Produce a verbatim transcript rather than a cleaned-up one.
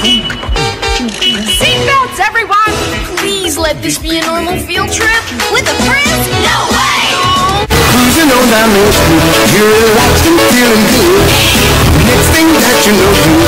Seatbelts, everyone! Please let this be a normal field trip. With a friend? No way! Cruising on down Main Street, you're relaxed and feeling good. Next thing that you know, you